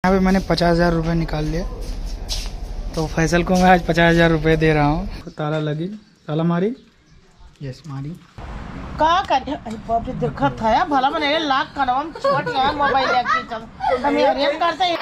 यहाँ पे मैंने 50,000 रुपये निकाल लिए, तो फैसल को मैं आज 50,000 रुपये दे रहा हूँ। ताला लगी, ताला मारी, यस मारी। का करे बाप रे देखत था भला मैंने लाख करवम छोट गया मोबाइल लेके चल हम ये करते हैं।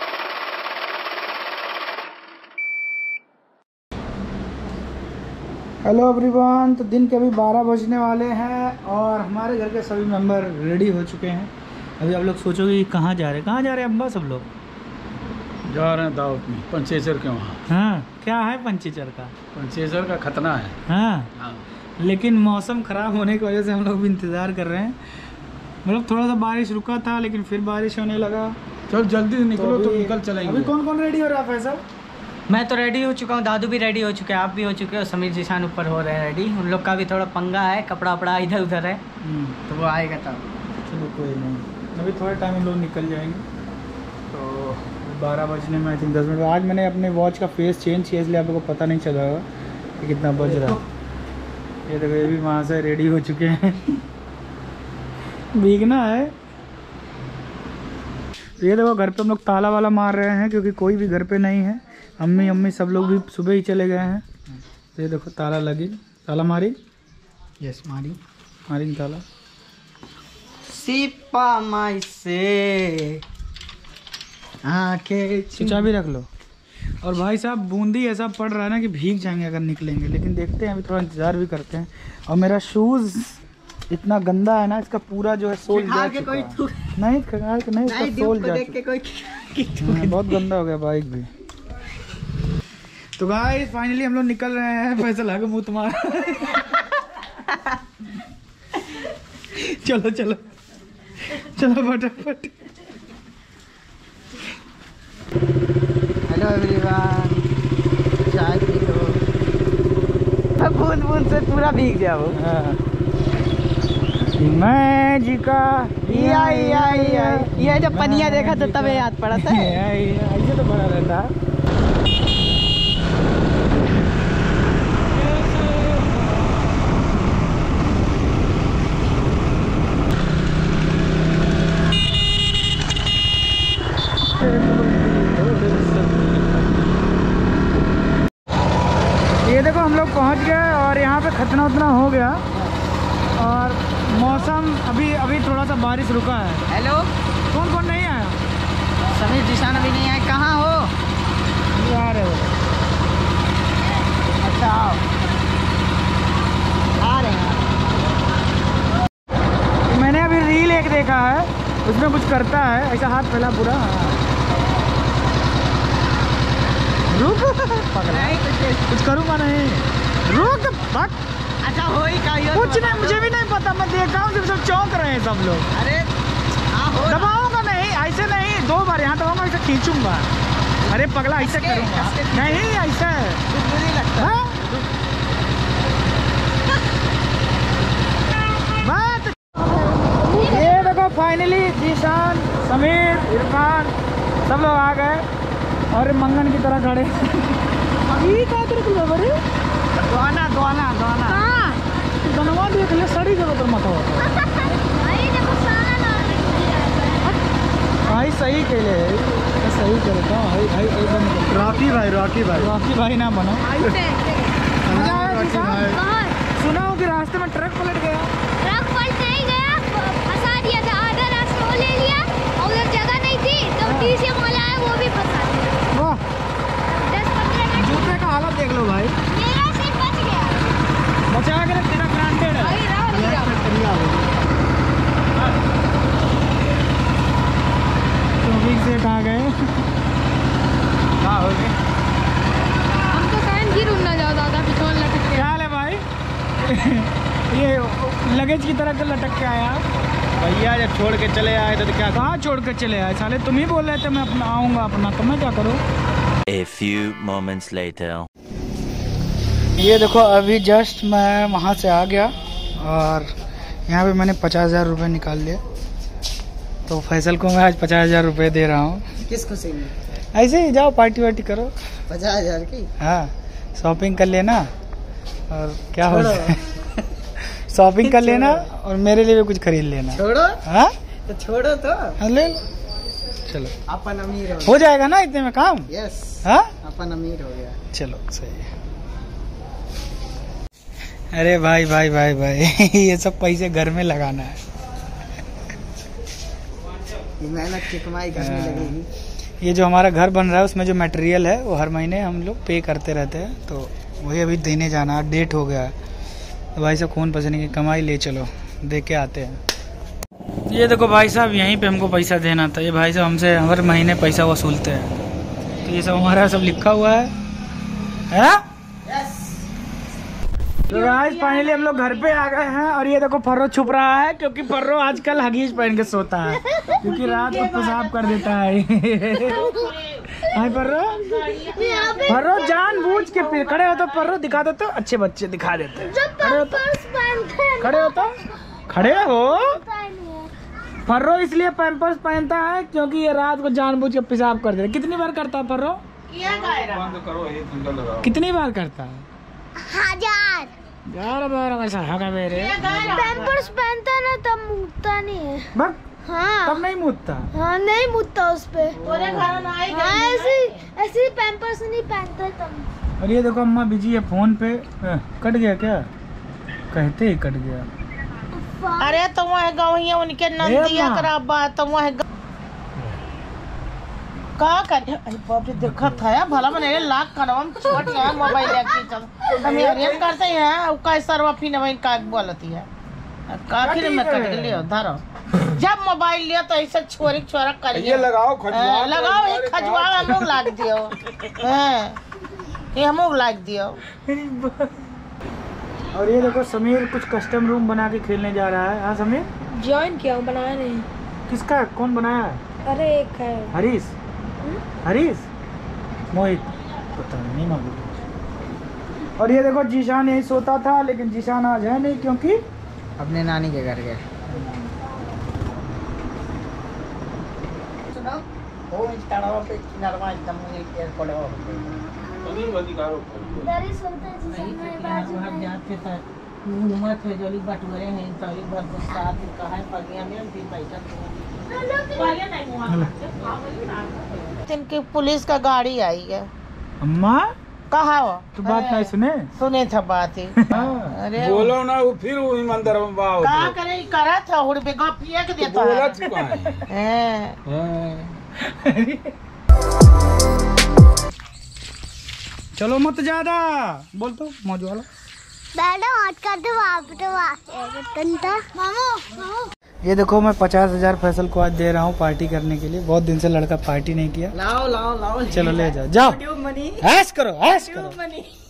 हेलो एवरीवन, तो दिन के अभी 12 बजने वाले हैं और हमारे घर के सभी मेंबर रेडी हो चुके हैं। अभी आप लोग सोचोगे कि कहाँ जा रहे हैं, कहाँ जा रहे हैं अब्बा? सब लोग जा रहे हैं दावत में पंचेसर के वहाँ। हाँ, क्या है पंचेसर का? पंचेसर का खतना है। हाँ, लेकिन मौसम ख़राब होने की वजह से हम लोग भी इंतज़ार कर रहे हैं। मतलब थोड़ा सा बारिश रुका था लेकिन फिर बारिश होने लगा। चल जल्दी निकलो तो निकल चलेंगे। अभी कौन कौन रेडी हो रहा है फैसल? मैं तो रेडी हो चुका हूँ, दादू भी रेडी हो चुके हैं, आप भी हो चुके हो, समीर जीशान ऊपर हो रहे हैं रेडी। उन लोग का भी थोड़ा पंगा है, कपड़ा वपड़ा इधर उधर है तो वो आएगा तब। चलो कोई नहीं, अभी थोड़ा टाइम हम लोग निकल जाएंगे। तो 12 बजने में आई थिंक 10 मिनट। आज मैंने अपने वॉच का फेस चेंज किया इसलिए आप लोगों को पता नहीं चला होगा कि कितना बज रहा है। ये देखो, ये भी वहाँ से रेडी हो चुके हैं। भीगना है। ये देखो, घर पे हम लोग ताला वाला मार रहे हैं क्योंकि कोई भी घर पे नहीं है। अम्मी सब लोग भी सुबह ही चले गए हैं। तो ये देखो, ताला लगी, ताला मारी, यस मारी ताला। सिपा माई से आके चाबी रख लो। और भाई साहब, बूंदी ऐसा पड़ रहा है ना कि भीग जाएंगे अगर निकलेंगे, लेकिन देखते हैं, अभी थोड़ा इंतजार भी करते हैं। और मेरा शूज़ इतना गंदा है ना, इसका पूरा जो है सोल जा चुका है। नहीं खगाल के नहीं, इसका सोल जा चुका है। बहुत गंदा हो गया बाइक भी। तो गाइस फाइनली हम लोग निकल रहे हैं। फैसल आगे मुँह तुम्हारा। चलो चलो चलो फटाफट। हेलो एवरीवन, चाय पी लो। बूंद बूंद से पूरा भीग जाओ। मैं जी का ये जब पनिया देखा तो तब याद पड़ा था। ऐसे तो बना रहता। ये देखो, हम लोग पहुंच गए और यहाँ पे खतना उतना हो गया और मौसम अभी थोड़ा सा बारिश रुका है। हेलो, कौन कौन नहीं आया? समीर जीशान अभी नहीं आए। कहाँ हो? आ रहे हो? अच्छा आ रहे हैं। मैंने अभी रील एक देखा है, उसमें कुछ करता है ऐसा, हाथ फैला पूरा। रुक, कुछ करूँगा नहीं, रुक भाग। अच्छा हो ही का कुछ नहीं, मुझे भी नहीं पता, मैं देखा हूँ सब चौंक रहे हैं सब लोग। अरे दबाऊंगा नहीं, ऐसे नहीं, 2 बार यहाँ दबाऊंगा, ऐसे खींचूंगा। अरे पगला, ऐसे करूँगा नहीं, ऐसा बुरी लगता है। बात ये देखो, फाइनली जीशान, समीर, इरफान सब लोग आ गए और मंगन की तरह खड़े। ये क्या तरह बड़े दोना दोना दोना बनवा देख ले, सड़ी जगह पर मत हो। भाई सही खेले, सही करे था भाई। रॉकी भाई ना बनो। सुना हो कि रास्ते में ट्रक पलट गया। ट्रक पलट नहीं गया, फंसा दिया था। आधा रास्ता वो ले लिया और उधर जगह नहीं थी तो टीसी वाला आया, वो भी फंसा दिया। वाह, 10-15 मिनट जूते का हालत देख लो भाई। मेरा सिर्फ बच गया। बचा के रख, तेरा ब्रांडेड है। ट्रैफिक से कहाँ गए? हाँ हो गए। हमको फैन गिर ना जाओ दादा, पिछोल लटक क्या हाल है भाई? ये लगेज की तरह के लटक के आया भैया जब छोड़ के चले आए तो क्या? कहाँ छोड़ कर चले आए साले? तुम ही बोल रहे थे मैं अपना आऊँगा अपना, तो मैं क्या करूँ? A few moments later. ये देखो, अभी जस्ट मैं वहाँ से आ गया और यहाँ पे मैंने 50,000 रुपये निकाल लिए, तो फैसल को मैं आज 50,000 रुपये दे रहा हूँ। किस खुशी में? ऐसे ही जाओ, पार्टी वार्टी करो। 50,000 की? हाँ, शॉपिंग कर लेना और क्या हो शॉपिंग कर लेना और मेरे लिए भी कुछ खरीद लेना। छोड़ो। हाँ तो छोड़ो तो। ले लो, चलो अपन अमीर हो जाएगा ना इतने में काम। यस हाँ अपन अमीर हो गया। चलो सही है। अरे भाई भाई भाई भाई ये सब पैसे घर में लगाना है। मेहनत की कमाई घर में लगेगी। ये जो हमारा घर बन रहा है उसमें जो मटेरियल है वो हर महीने हम लोग पे करते रहते हैं, तो वही अभी देने जाना है, डेट हो गया है। तो भाई साहब खून पसीने की कमाई ले चलो, दे के आते हैं। ये देखो भाई साहब यहीं पे हमको पैसा देना था। ये भाई साहब हमसे हर महीने पैसा वसूलते हैं, तो ये सब हमारा सब लिखा हुआ है? तो गाइस फाइनली हम लोग घर पे आ गए हैं और ये देखो फर्रो छुप रहा है क्योंकि फर्रो आजकल हगीज पहन के सोता है क्योंकि रात को पेशाब कर देता है। हाय फर्रो, फर्रो जानबूझ के खड़े हो तो फर्रो दिखा दो, तो अच्छे बच्चे दिखा देते हैं। खड़े हो तो खड़े हो। फर्रो इसलिए पैम्पर्स पहनता है क्योंकि ये रात को जानबूझ के पेशाब कर देता है। कितनी बार करता है फर्रो? कितनी बार करता है? 1000 बार ऐसा होगा मेरे। पैम्पर्स पहनता ना तब मुतता नहीं है। बस हाँ तब नहीं मुतता। हाँ नहीं मुतता उस पे। हाँ ऐसे पैम्पर्स नहीं पहनता तब। और ये देखो अम्मा बिजी है फोन पे। कट गया क्या? कहते ही कट गया। अरे तो वह गवैया उनके नंदिया करा बात तो वह का कर। अरे बाप रे देखा था यार भला मैंने लाख कनवम छोट यार मोबाइल लेके चल हम ये करते हैं का सरवा फिन वही का बोलती है आखिर में कट लियो धरो। जब मोबाइल लिया तो ऐसे छोरी छोरा करिए। ये लगाओ खजवा, लगाओ एक खजवा हम लोग लाग दियो। हैं ये हम लोग लाग दियो। और ये देखो समीर कुछ कस्टम रूम बना के खेलने जा रहा है। हाँ समीर ज्वाइन किया बनाया नहीं। किसका कौन बनाया है? अरे एक है हरीश। हरीश मोहित पता नहीं मालूम। और ये देखो जीशान यही सोता था लेकिन जीशान आज है नहीं क्योंकि अपने नानी के घर गए। सुनो वो इंस्टाग्राम पे नरवा एकदम मुझे पड़े हो दरी सोता जिसमें मैं बाजू में जाते थे घूमत है जोली बटुरे हैं तो एक बार को साथ में कहा है पगिया में भी पैसा पगिया नहीं हुआ। इनकी पुलिस का गाड़ी आई है। अम्मा कहा हो तो बात नहीं सुने? सुने था बात ही। अरे बोलो ना वो फिर वो ईमानदार बात का करे करा था हुड़ पे गप पिया के देता बोला है। चुका है। चलो मत ज्यादा बोल तो मौज वाला। बैठो हट कर दो आप मामू। ये देखो मैं 50,000 फैसल को आज दे रहा हूँ पार्टी करने के लिए। बहुत दिन से लड़का पार्टी नहीं किया। लाओ लाओ लाओ चलो ले जाओ, जाओ ऐश करो ऐश करो।